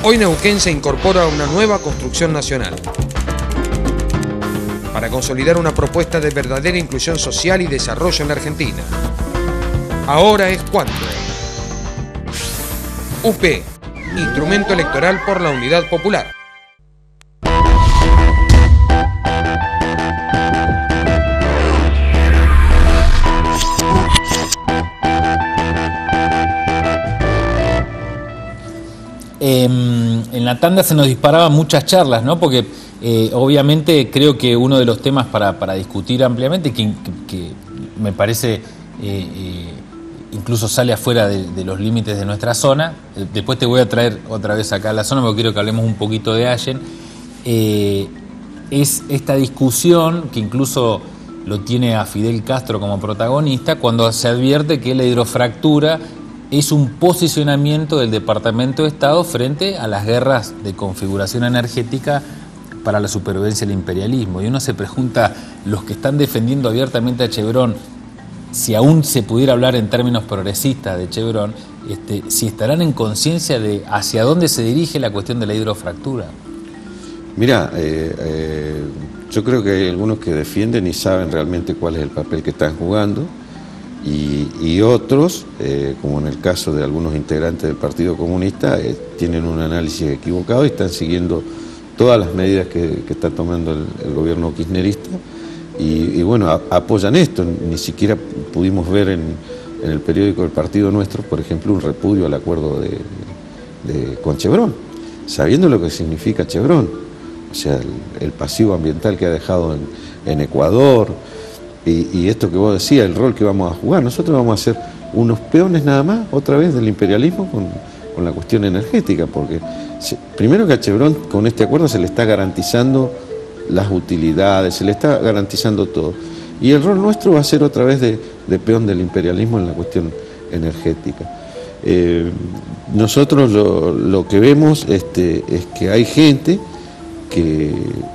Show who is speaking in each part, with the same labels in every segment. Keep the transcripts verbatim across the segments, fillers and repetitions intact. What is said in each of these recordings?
Speaker 1: Hoy Neuquén se incorpora a una nueva construcción nacional para consolidar una propuesta de verdadera inclusión social y desarrollo en la Argentina. Ahora es cuando. U P, instrumento electoral por la Unidad Popular.
Speaker 2: Eh, en la tanda se nos disparaban muchas charlas, ¿no? Porque eh, obviamente creo que uno de los temas para, para discutir ampliamente, que, que, que me parece eh, eh, incluso sale afuera de, de los límites de nuestra zona, eh, después te voy a traer otra vez acá a la zona porque quiero que hablemos un poquito de Allen, eh, es esta discusión que incluso lo tiene a Fidel Castro como protagonista cuando se advierte que la hidrofractura es un posicionamiento del Departamento de Estado frente a las guerras de configuración energética para la supervivencia del imperialismo. Y uno se pregunta, los que están defendiendo abiertamente a Chevron, si aún se pudiera hablar en términos progresistas de Chevron, este, si estarán en conciencia de hacia dónde se dirige la cuestión de la hidrofractura.
Speaker 3: Mira, eh, eh, yo creo que hay algunos que defienden y saben realmente cuál es el papel que están jugando. Y, y otros, eh, como en el caso de algunos integrantes del Partido Comunista, eh, tienen un análisis equivocado y están siguiendo todas las medidas que, que está tomando el, el gobierno kirchnerista y, y bueno, a, apoyan esto. Ni siquiera pudimos ver en, en el periódico del Partido Nuestro, por ejemplo, un repudio al acuerdo de, de, con Chevron, sabiendo lo que significa Chevron, o sea, el, el pasivo ambiental que ha dejado en, en Ecuador. Y, y esto que vos decías, el rol que vamos a jugar, nosotros vamos a ser unos peones nada más, otra vez, del imperialismo con, con la cuestión energética, porque se, primero que a Chevron con este acuerdo se le está garantizando las utilidades, se le está garantizando todo. Y el rol nuestro va a ser otra vez de, de peón del imperialismo en la cuestión energética. Eh, nosotros lo, lo que vemos este, es que hay gente que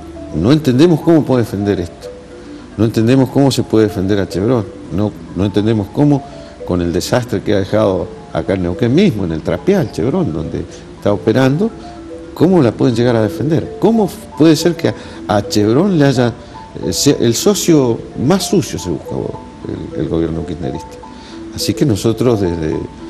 Speaker 3: no entendemos cómo puede defender esto. No entendemos cómo se puede defender a Chevron, no, no entendemos cómo, con el desastre que ha dejado acá en Neuquén mismo, en el Trapial, Chevron, donde está operando, cómo la pueden llegar a defender. ¿Cómo puede ser que a, a Chevron le haya, eh, el socio más sucio se busca el, el gobierno kirchnerista? Así que nosotros desde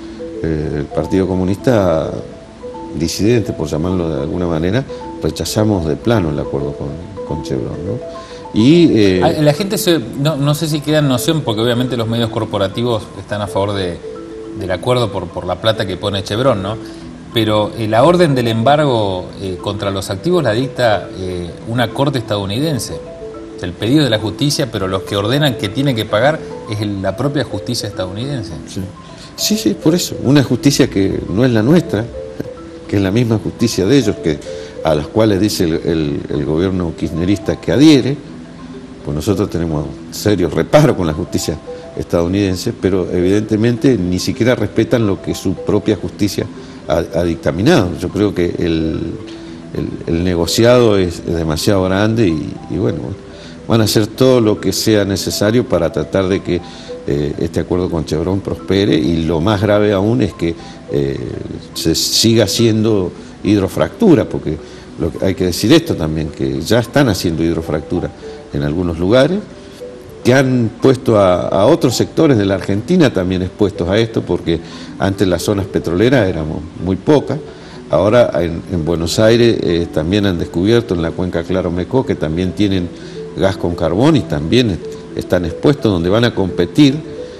Speaker 3: eh, el Partido Comunista disidente, por llamarlo de alguna manera, rechazamos de plano el acuerdo con, con Chevron, ¿no? Y, eh,
Speaker 2: la gente se, no, no sé si queda en noción, porque obviamente los medios corporativos están a favor de, del acuerdo por, por la plata que pone Chevron, ¿no? Pero eh, la orden del embargo eh, contra los activos la dicta eh, una corte estadounidense. El pedido de la justicia, pero los que ordenan que tiene que pagar es el, la propia justicia estadounidense.
Speaker 3: Sí. sí, sí, por eso. Una justicia que no es la nuestra, que es la misma justicia de ellos, que a las cuales dice el, el, el gobierno kirchnerista que adhiere. Pues nosotros tenemos serios reparos con la justicia estadounidense, pero evidentemente ni siquiera respetan lo que su propia justicia ha, ha dictaminado. Yo creo que el, el, el negociado es, es demasiado grande y, y bueno, van a hacer todo lo que sea necesario para tratar de que eh, este acuerdo con Chevron prospere, y lo más grave aún es que eh, se siga haciendo hidrofractura, porque lo que, hay que decir esto también, que ya están haciendo hidrofractura en algunos lugares, que han puesto a, a otros sectores de la Argentina también expuestos a esto, porque antes las zonas petroleras éramos muy pocas, ahora en, en Buenos Aires eh, también han descubierto en la cuenca Claro-Mecó que también tienen gas con carbón y también están expuestos, donde van a competir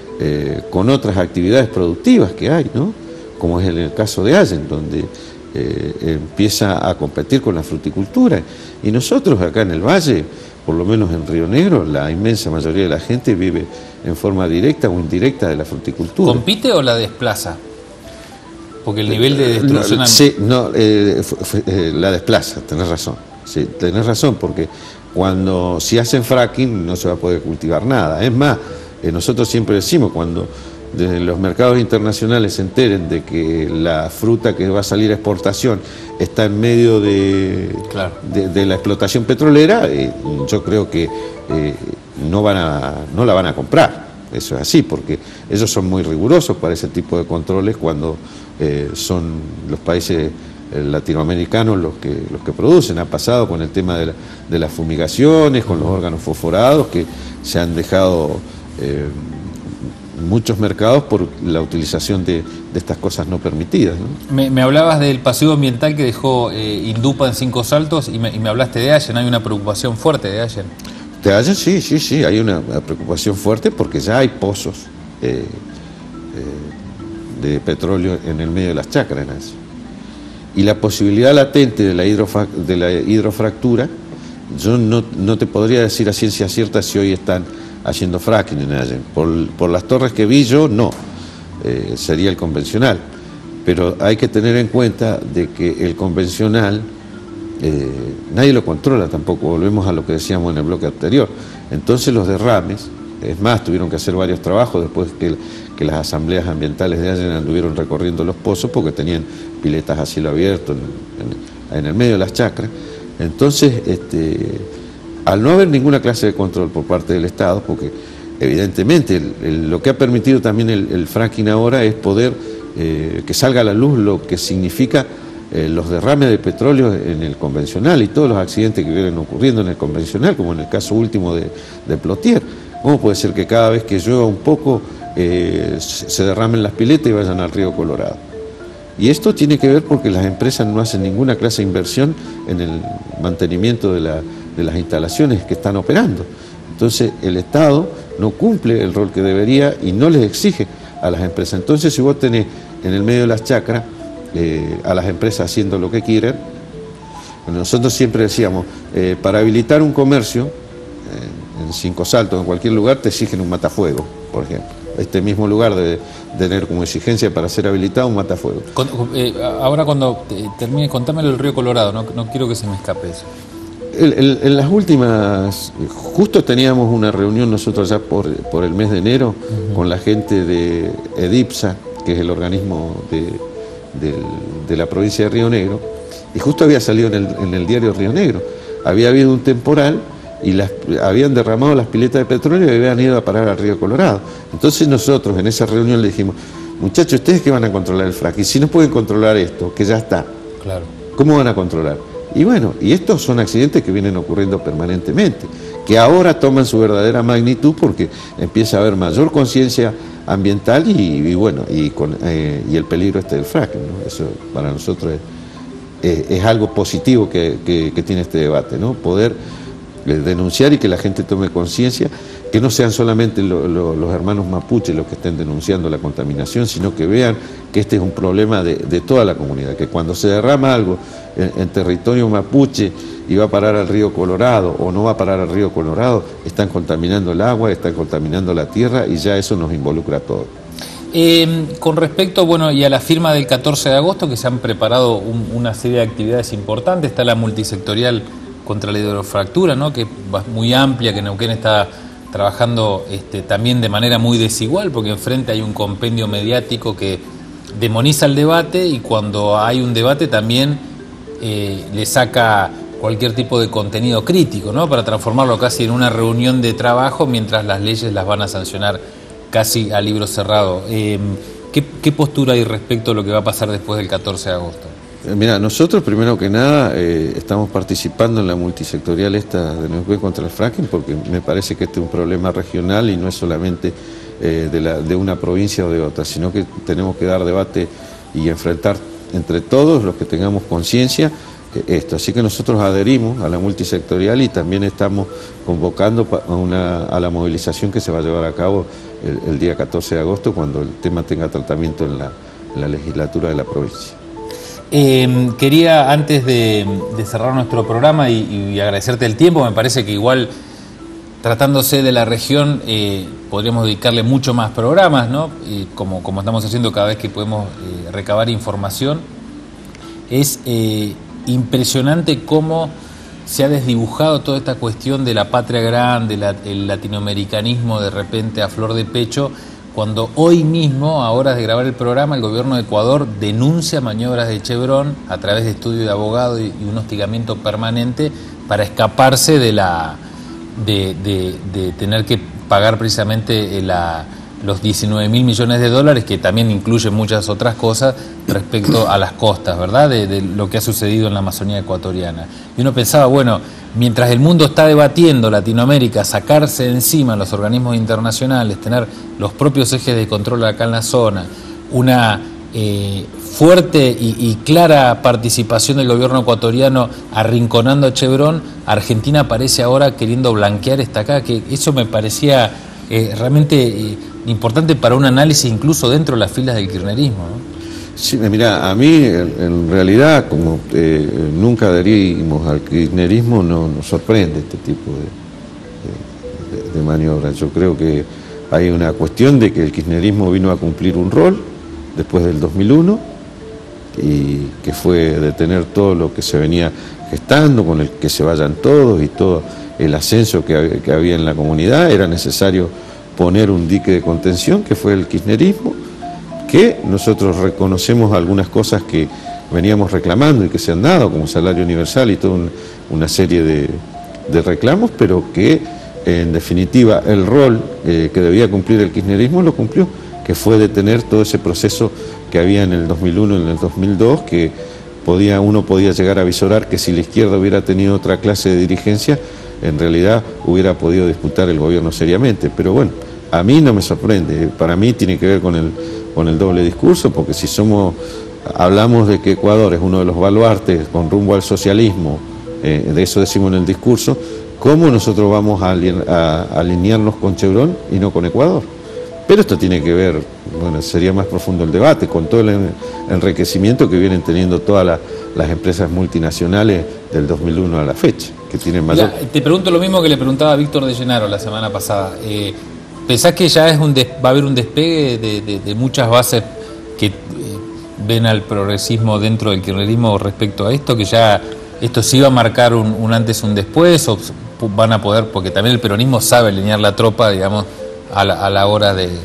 Speaker 3: eh, con otras actividades productivas que hay, ¿no? Como es en el caso de Allen, donde eh, empieza a competir con la fruticultura. Y nosotros acá en el Valle, por lo menos en Río Negro, la inmensa mayoría de la gente vive en forma directa o indirecta de la fruticultura.
Speaker 2: ¿Compite o la desplaza? Porque el nivel de destrucción...
Speaker 3: No, sí, no, eh, eh, la desplaza, tenés razón. Sí, tenés razón, porque cuando si hacen fracking no se va a poder cultivar nada. Es más, eh, nosotros siempre decimos, cuando desde los mercados internacionales se enteren de que la fruta que va a salir a exportación está en medio de, claro. de, de la explotación petrolera, eh, yo creo que eh, no, van a, no la van a comprar. Eso es así, porque ellos son muy rigurosos para ese tipo de controles cuando eh, son los países eh, latinoamericanos los que, los que producen. Ha pasado con el tema de, la, de las fumigaciones, con los órganos fosforados, que se han dejado eh, muchos mercados por la utilización de, de estas cosas no permitidas, ¿no?
Speaker 2: Me, me hablabas del pasivo ambiental que dejó eh, Indupa en Cinco Saltos y me, y me hablaste de Allen. Hay una preocupación fuerte de Allen.
Speaker 3: De Allen, sí, sí, sí, hay una, una preocupación fuerte porque ya hay pozos eh, eh, de petróleo en el medio de las chacras. Y la posibilidad latente de la, hidrofa, de la hidrofractura, yo no, no te podría decir a ciencia cierta si hoy están haciendo fracking en Allen. Por, por las torres que vi yo, no, eh, sería el convencional. Pero hay que tener en cuenta de que el convencional eh, nadie lo controla tampoco, volvemos a lo que decíamos en el bloque anterior. Entonces los derrames, es más, tuvieron que hacer varios trabajos después que, que las asambleas ambientales de Allen anduvieron recorriendo los pozos porque tenían piletas a cielo abierto en, en, en el medio de las chacras. Entonces, este, al no haber ninguna clase de control por parte del Estado, porque evidentemente el, el, lo que ha permitido también el, el fracking ahora es poder eh, que salga a la luz lo que significa eh, los derrames de petróleo en el convencional y todos los accidentes que vienen ocurriendo en el convencional, como en el caso último de, de Plotier. ¿Cómo puede ser que cada vez que llueva un poco eh, se derramen las piletas y vayan al río Colorado? Y esto tiene que ver porque las empresas no hacen ninguna clase de inversión en el mantenimiento de, la, de las instalaciones que están operando. Entonces el Estado no cumple el rol que debería y no les exige a las empresas. Entonces si vos tenés en el medio de las chacras eh, a las empresas haciendo lo que quieren, bueno, nosotros siempre decíamos, eh, para habilitar un comercio, eh, en Cinco Saltos, en cualquier lugar, te exigen un matafuego, por ejemplo. Este mismo lugar de, de tener como exigencia para ser habilitado un matafuego.
Speaker 2: Con, eh, ahora cuando te, termine, contámelo del río Colorado, no, no quiero que se me escape eso.
Speaker 3: El, el, en las últimas, justo teníamos una reunión nosotros ya por, por el mes de enero uh-huh. con la gente de EDIPSA, que es el organismo de, de, de la provincia de Río Negro, y justo había salido en el, en el diario Río Negro. Había habido un temporal y las, habían derramado las piletas de petróleo y habían ido a parar al río Colorado. Entonces nosotros en esa reunión le dijimos, muchachos, ¿ustedes qué van a controlar el fracking? Si no pueden controlar esto, que ya está,
Speaker 2: claro.
Speaker 3: ¿Cómo van a controlar? Y bueno, y estos son accidentes que vienen ocurriendo permanentemente, que ahora toman su verdadera magnitud porque empieza a haber mayor conciencia ambiental y, y bueno, y, con, eh, y el peligro este del fracking, ¿no? Eso para nosotros es, es, es algo positivo que, que, que tiene este debate, ¿no? Poder denunciar y que la gente tome conciencia, que no sean solamente lo, lo, los hermanos mapuches los que estén denunciando la contaminación, sino que vean que este es un problema de, de toda la comunidad, que cuando se derrama algo en, en territorio mapuche y va a parar al río Colorado o no va a parar al río Colorado, están contaminando el agua, están contaminando la tierra y ya eso nos involucra a todos.
Speaker 2: Eh, con respecto, bueno, y a la firma del catorce de agosto, que se han preparado un, una serie de actividades importantes, está la multisectorial contra la hidrofractura, ¿no? Que es muy amplia, que Neuquén está trabajando este, también de manera muy desigual, porque enfrente hay un compendio mediático que demoniza el debate y cuando hay un debate también eh, le saca cualquier tipo de contenido crítico, ¿no? Para transformarlo casi en una reunión de trabajo mientras las leyes las van a sancionar casi a libro cerrado. Eh, ¿qué, ¿Qué postura hay respecto a lo que va a pasar después del catorce de agosto?
Speaker 3: Mira, nosotros primero que nada eh, estamos participando en la multisectorial esta de Neuquén contra el fracking porque me parece que este es un problema regional y no es solamente eh, de, la, de una provincia o de otra, sino que tenemos que dar debate y enfrentar entre todos los que tengamos conciencia eh, esto. Así que nosotros adherimos a la multisectorial y también estamos convocando a, una, a la movilización que se va a llevar a cabo el, el día catorce de agosto cuando el tema tenga tratamiento en la, en la legislatura de la provincia.
Speaker 2: Eh, quería, antes de, de cerrar nuestro programa y, y agradecerte el tiempo, me parece que igual, tratándose de la región, eh, podríamos dedicarle mucho más programas, ¿no? Y como, como estamos haciendo cada vez que podemos eh, recabar información. Es eh, impresionante cómo se ha desdibujado toda esta cuestión de la patria grande, la, el latinoamericanismo de repente a flor de pecho, cuando hoy mismo, a horas de grabar el programa, el gobierno de Ecuador denuncia maniobras de Chevron a través de estudio de abogado y, y un hostigamiento permanente para escaparse de la de, de, de tener que pagar precisamente la, los diecinueve mil millones de dólares, que también incluye muchas otras cosas respecto a las costas, ¿verdad? De, de lo que ha sucedido en la Amazonía ecuatoriana. Y uno pensaba, bueno, mientras el mundo está debatiendo, Latinoamérica, sacarse de encima los organismos internacionales, tener los propios ejes de control acá en la zona, una eh, fuerte y, y clara participación del gobierno ecuatoriano arrinconando a Chevron, Argentina parece ahora queriendo blanquear esta acá, que eso me parecía eh, realmente eh, importante para un análisis incluso dentro de las filas del kirchnerismo, ¿no?
Speaker 3: Sí, mira, a mí en, en realidad, como eh, nunca adherimos al kirchnerismo, no nos sorprende este tipo de, de, de, de maniobras. Yo creo que hay una cuestión de que el kirchnerismo vino a cumplir un rol después del dos mil uno, y que fue detener todo lo que se venía gestando, con el que se vayan todos y todo el ascenso que, que había en la comunidad. Era necesario poner un dique de contención, que fue el kirchnerismo, que nosotros reconocemos algunas cosas que veníamos reclamando y que se han dado, como salario universal y toda un, una serie de, de reclamos, pero que en definitiva el rol eh, que debía cumplir el kirchnerismo lo cumplió, que fue detener todo ese proceso que había en el dos mil uno y en el dos mil dos, que podía, uno podía llegar a visorar que si la izquierda hubiera tenido otra clase de dirigencia, en realidad hubiera podido disputar el gobierno seriamente. Pero bueno, a mí no me sorprende, para mí tiene que ver con el, con el doble discurso, porque si somos, hablamos de que Ecuador es uno de los baluartes con rumbo al socialismo, eh, de eso decimos en el discurso, ¿cómo nosotros vamos a, a, a alinearnos con Chevron y no con Ecuador? Pero esto tiene que ver, bueno, sería más profundo el debate, con todo el enriquecimiento que vienen teniendo todas la, las empresas multinacionales del dos mil uno a la fecha, que tienen mayor...
Speaker 2: Mira, te pregunto lo mismo que le preguntaba a Víctor de Llenaro la semana pasada. Eh, ¿Pensás que ya es un des, va a haber un despegue de, de, de muchas bases que eh, ven al progresismo dentro del kirchnerismo respecto a esto, que ya esto sí va a marcar un, un antes y un después, o van a poder, porque también el peronismo sabe alinear la tropa, digamos, a la, a la hora de,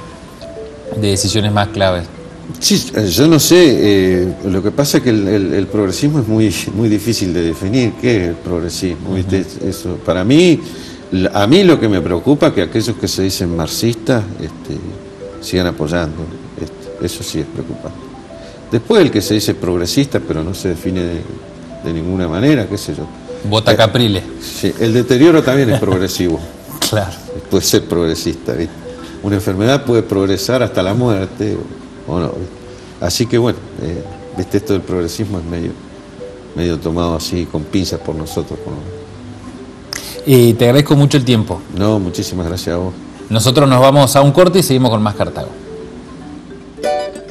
Speaker 2: de decisiones más claves?
Speaker 3: Sí, yo no sé, eh, lo que pasa es que el, el, el progresismo es muy, muy difícil de definir. ¿Qué es el progresismo? ¿Viste? Eso, para mí, a mí lo que me preocupa es que aquellos que se dicen marxistas este, sigan apoyando. Este, eso sí es preocupante. Después el que se dice progresista, pero no se define de, de ninguna manera, qué sé yo.
Speaker 2: Vota Capriles.
Speaker 3: Eh, sí, el deterioro también es progresivo.
Speaker 2: Claro.
Speaker 3: Puede ser progresista, ¿viste? Una enfermedad puede progresar hasta la muerte o, o no, ¿viste? Así que bueno, eh, ¿viste? Esto del progresismo es medio, medio tomado así con pinzas por nosotros. ¿No?
Speaker 2: Y te agradezco mucho el tiempo.
Speaker 3: No, muchísimas gracias a vos.
Speaker 2: Nosotros nos vamos a un corte y seguimos con más Cartago.